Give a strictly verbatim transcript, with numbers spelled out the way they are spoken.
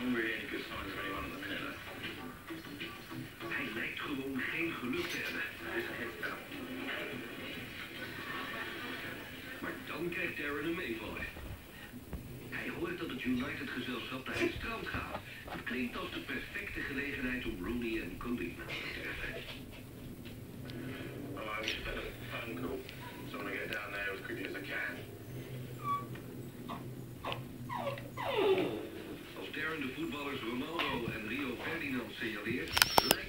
Not really any good signs of anyone at the minute, though. Hij lijkt gewoon geen geluk te hebben. This head's down. Maar dan krijgt Darren een meevaller. Hij hoort dat het United-gezelschap naar het strand gaat. Het klinkt als de perfecte gelegenheid om Rooney en Colleen te treffen. Oh, I just had a phone call. So I want to get down there as quickly as I can. Als Darren de voetballers Ronaldo en Rio Ferdinand signaleert, lijkt